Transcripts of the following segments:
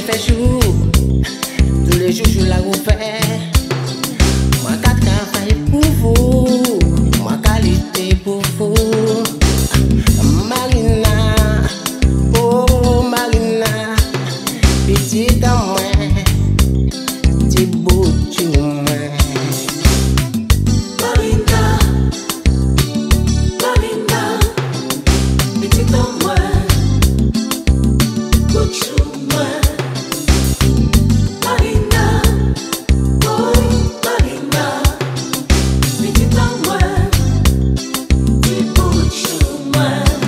fait jour, tous les jours je la refais. Moi qu'à travailler pour vous, moi qualité pour vous. Marina, oh Marina, petite à moi, petit beau tu moi. Marina, Marina, petite à moi, beau tu moi. Marina, oh Marina, petite à moi, petit beau tu moi.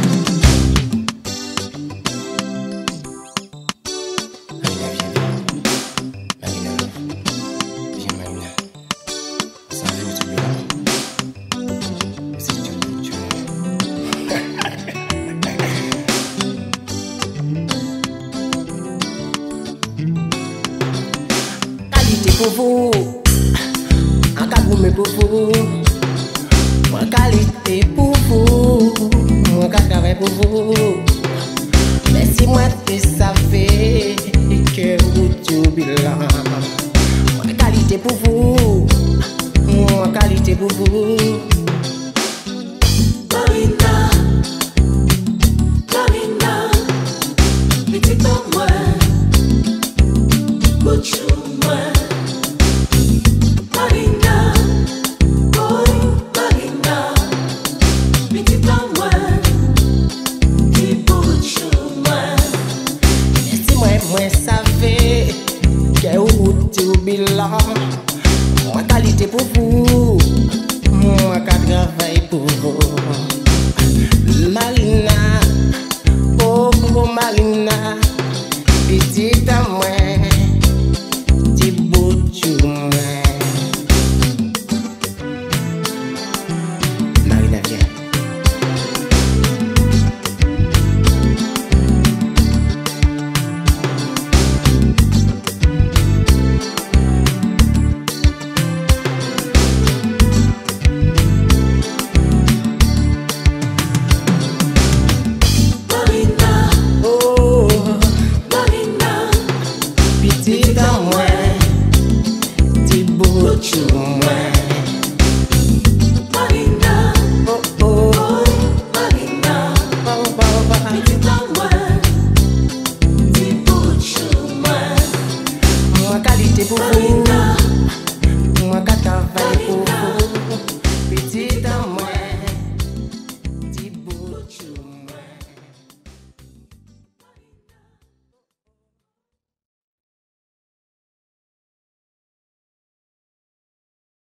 Qualité pour vous, en cas de pour vous. Moi qualité pour vous, moi travail pour vous. Mais si moi tu savais que vous tu bilan. Moi qualité pour vous, moi qualité pour vous.